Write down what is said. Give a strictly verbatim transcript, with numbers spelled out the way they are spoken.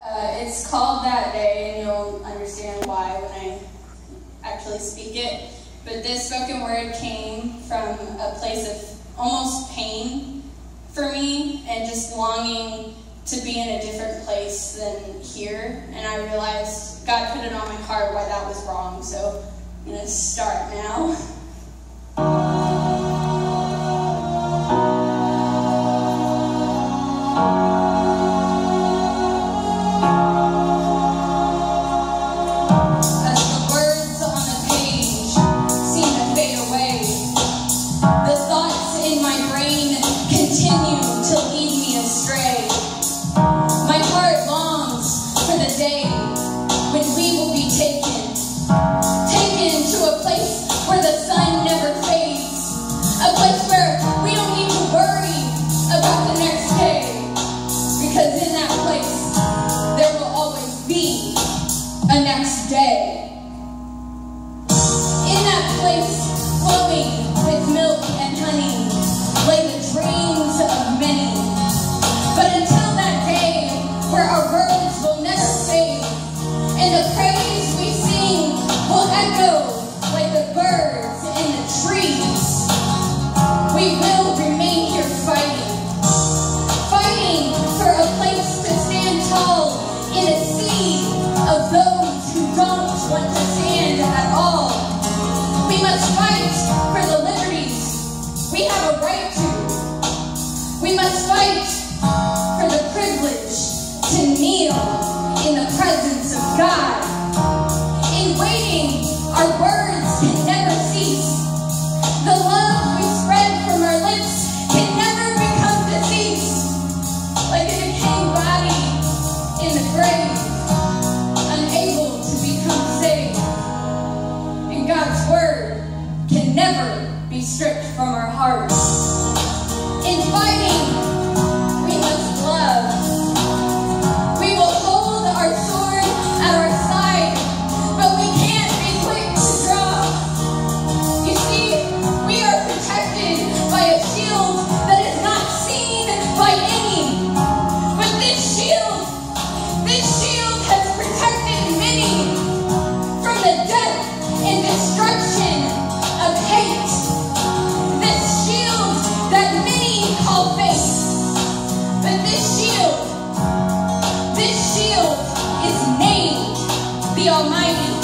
Uh, it's called That Day, and you'll understand why when I actually speak it. But this spoken word came from a place of almost pain for me and just longing to be in a different place than here. And I realized God put it on my heart why that was wrong. So I'm going to start now. A next day. In that place, flowing with milk and honey, lay the dreams of many. But until that day, where our words will never fade, and the praise we sing will echo like the birds in the trees, we will remain here fighting, fighting for a place to stand tall in a sea of those who don't want to stand at all. We must fight for the liberties we have a right to. We must fight for the privilege to kneel in the presence of God. In waiting, our words can never cease. The love we spread from our lips can never become deceased. Like a decaying body in the grave, unable to become saved. And God's word can never be stripped from our hearts. In fighting, we must love. We will hold our sword at our side, but we can't be quick to draw. You see, we are protected by a shield that is not seen by any. But this shield, this shield has protected many from the death and destruction of hate. This shield that many call faith. But this shield, this shield is named the Almighty.